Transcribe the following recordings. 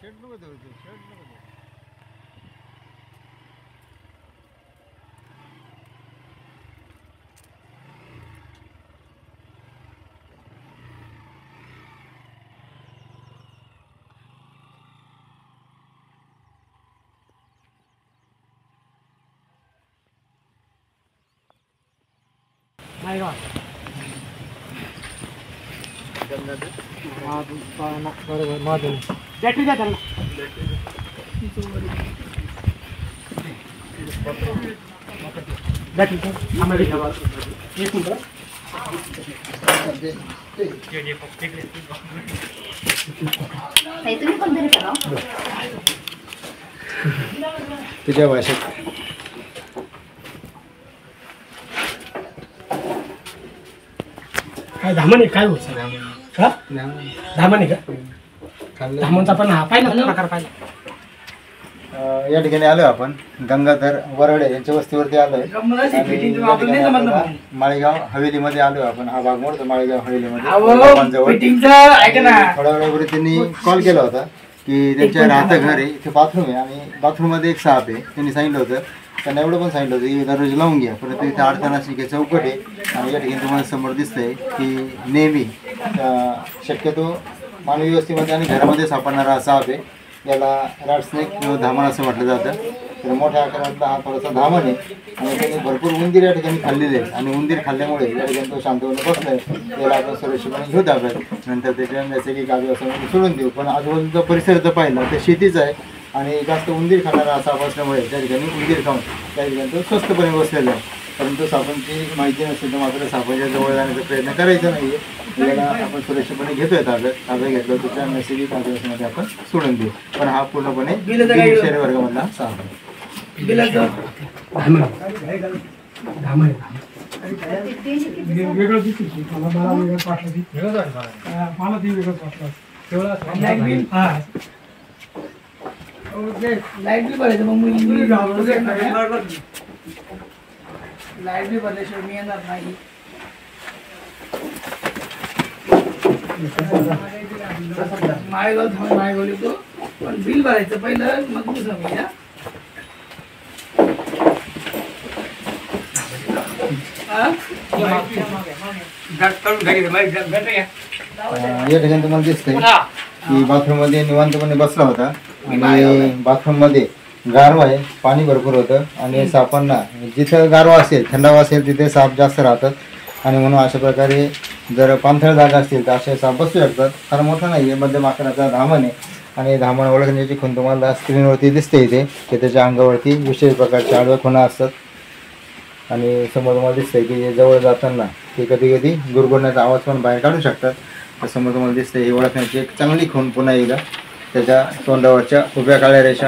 तुझ्या भाषेत काय धामण आहे काय होत हा धामण आहे का धामणचा पण हा पाहिला प्रकार पाहिला या ठिकाणी आलोय आपण गंगाधर वरडे यांच्या वस्तीवरती आलोय माळेगाव हवेलीमध्ये आलोय आपण. हा भाग मोडतो माळेगाव हवेलीमध्ये. थोड्या वेळापूर्वी त्यांनी कॉल केला होता की त्यांच्या राहतं घर आहे इथे बाथरूम आहे आणि बाथरूम मध्ये एक साप आहे. त्यांनी सांगितलं होतं त्यांना एवढं पण सांगितलं होतं की दररोज लावून घ्या. परंतु इथे अडचणाशी काही चौकट आहे आणि या ठिकाणी तुम्हाला समोर दिसतंय की नेहमी शक्यतो मानवी वस्तीमध्ये आणि घरामध्ये सापडणारा हा साप आहे. याला रॅट स्नेक किंवा धामण असं म्हटलं जातं. तर मोठ्या आकारातला हा थोडासा धामण आहे आणि त्यांनी भरपूर उंदीर या ठिकाणी खाल्लेले आहे आणि उंदीर खाल्ल्यामुळे या ठिकाणी तो शांतपणे बसलाय. त्याला आपण सुरक्षितपणे घेऊ ताब्यात नंतर त्याच्या नैसर्गिक आदिवासामध्ये सोडून देऊ. पण आजूबाजूचा परिसर जर पाहिला तर शेतीच आहे आणि जास्त उंदीर खाणारा असा असल्यामुळे त्या ठिकाणी उंदीर खाऊन त्या ठिकाणी तो स्वस्तपणे बसलेला आहे. परंतु सापांची माहिती नसेल तर मात्र सापांच्या जवळ जाण्याचा प्रयत्न करायचा नाही आहे. याला आपण सुरक्षितपणे घेतोय ताब्यात घेतलं त्याच्या नैसर्गिक आदिवासामध्ये आपण सोडून देऊ. पण हा पूर्णपणे शहरी वर्गामधला साप आहे. लाईट बी भरायचं मग लाईट बी भरल्याशिवाय मी येणार नाही. माळेगाव येतो पण बिल भरायचं पहिलं मग तू सांग. या ठिकाणी तुम्हाला दिसतंय की बाथरूम मध्ये निवांतपणे बसला होता आणि बाथरूम मध्ये गारवा आहे, पाणी भरपूर होतं आणि सापांना जिथं गारवा असेल थंडावा असेल तिथे साप जास्त राहतात आणि म्हणून अशा प्रकारे जर पाणथळ जागा असतील तर असे साप बसू शकतात. फार मोठा नाही आहे, मध्यम आकाराचा धामण आहे आणि धामण ओळखण्याची खूण तुम्हाला स्क्रीनवरती दिसते इथे की त्याच्या अंगावरती विशेष प्रकारचे आडव्या खुणा असतात आणि समोर तुम्हाला दिसतंय की जवळ जाताना ते कधी कधी गुरगुरण्याचा आवाज पण बाहेर काढू शकतात. तर समोर तुम्हाला दिसतंय ही ओळखण्याची एक चांगली खूण पुन्हा एकदा त्याच्या तोंडावरच्या उभ्या काळ्या रेषा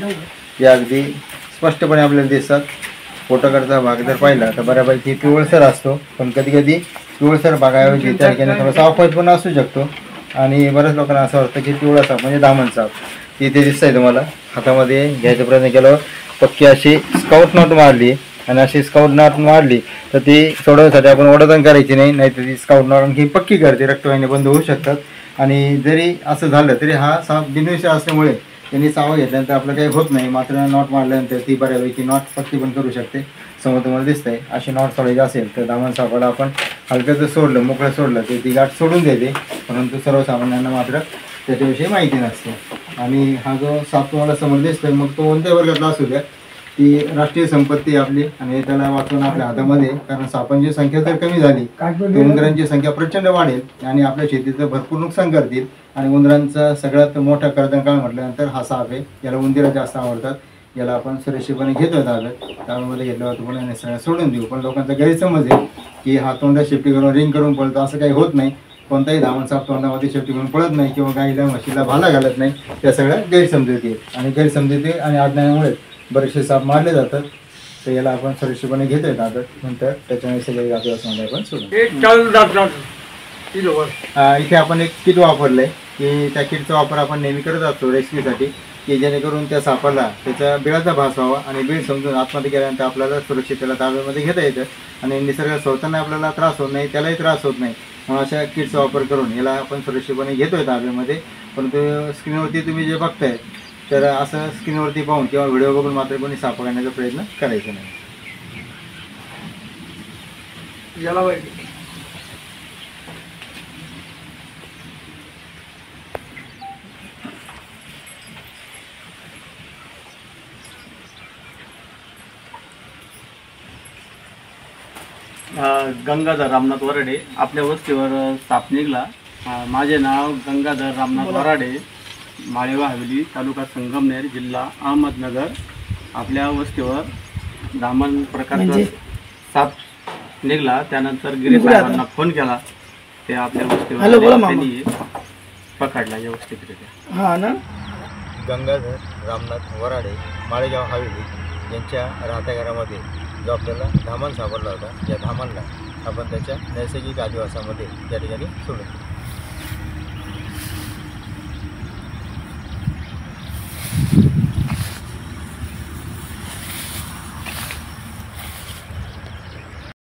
या अगदी स्पष्टपणे आपल्याला दिसतात. पोटाकडचा भाग जर पाहिला तर बऱ्यापैकी पिवळसर असतो पण कधी कधी पिवळसर भागाऐवजी त्या ठिकाणी थोडासा अफाटपणा असू शकतो आणि बऱ्याच लोकांना असं वाटतं की पिवळा साप म्हणजे धामण साप. तिथे दिसतंय तुम्हाला हातामध्ये घ्यायचा प्रयत्न केल्यावर पक्की अशी स्काउट नॉट मारली आणि अशी स्काउट नॉट मारली तर ती सोडवण्यासाठी आपण ओढाताण करायची नाही, नाहीतर ती स्काउट नॉट आणखी पक्की करते, रक्तवाहिन्या बंद होऊ शकतात. आणि जरी असं झालं तरी हा साप बिनविषय असल्यामुळे त्यांनी चावा घेतल्यानंतर आपलं काही होत नाही. मात्र नॉट मारल्यानंतर ती बऱ्यापैकी नॉट पक्की पण करू शकते. समोर तुम्हाला दिसतंय अशी नॉट सोडायची असेल तर धामण सापाला आपण हलकं जर सोडलं मोकळं सोडलं तर ती गाठ सोडून देते. परंतु सर्वसामान्यांना मात्र त्याच्याविषयी माहिती नसते. आणि हा जो साप तुम्हाला समोर दिसतोय मग तो कोणत्या वर्गातला असू द्या ती राष्ट्रीय संपत्ती आपली आणि त्याला वाचवणं आपल्या हातामध्ये. कारण सापांची संख्या जर कमी झाली तर उंदरांची संख्या प्रचंड वाढेल आणि आपल्या शेतीचं भरपूर नुकसान करतील. आणि उंदरांचा सगळ्यात मोठा कर्दनकाळ म्हटल्यानंतर हा साप आहे. याला उंदीरा जास्त आवडतात. याला आपण सुरक्षितपणे घेतो ताब्यात. त्यामध्ये घेतल्यावर तुम्हाला सगळ्या सोडून देऊ. पण लोकांचा गैरसमज आहे की हा तोंडात शेपटी करून रिंग करून पळतो, असं काही होत नाही. कोणताही धामण साप तोंडामध्ये शेपटी करून पळत नाही किंवा गाईला म्हशीला भाला घालत नाही. त्या सगळ्या गैरसमजुती आणि गैरसमजुती आणि अज्ञानामुळे बरेचसे साप मारले जातात. तर याला आपण सुरक्षितपणे घेतोय ताब्यात. नंतर त्याच्यामुळे सगळे जातो असं आपण सोडून इथे आपण एक किट वापरलंय की त्या किटचा वापर आपण नेहमी करत असतो रेस्क्यूसाठी की जेणेकरून त्या सापाला त्याचा बिळाचा भास व्हावा आणि बिळ समजून आतमध्ये गेल्यानंतर आपल्याला सुरक्षित त्याला ताब्यामध्ये घेता येतं आणि निसर्गात सोडताना आपल्याला त्रास होत नाही, त्यालाही त्रास होत नाही. म्हणून अशा किटचा वापर करून याला आपण सुरक्षितपणे घेतोय ताब्यामध्ये परंतु स्क्रीनवरती तुम्ही जे बघताय तर असं स्क्रीनवरती पाहून किंवा व्हिडिओ बघून मात्र कोणी साप पकडण्याचा प्रयत्न करायचा नाही. याला पाहिजे गंगाधर रामनाथ वराडे. आपल्या वस्तीवर साप निघाला. माझे नाव गंगाधर रामनाथ वराडे, माळेगाव हवेली, तालुका संगमनेर, जिल्हा अहमदनगर. आपल्या वस्तीवर धामण प्रकारचा साप निघाला. त्यानंतर गिरीश साहेबांना फोन केला. ते आपल्या वस्तीवर आले. त्यांनी पकडला व्यवस्थितरित्या. हा ना. गंगाधर रामनाथ वराडे, माळेगाव हवेली यांच्या राहत्या घरामध्ये जो आपल्याला धामण सापडला होता, या धामणला आपण त्याच्या नैसर्गिक अधिवासामध्ये त्या ठिकाणी सोडून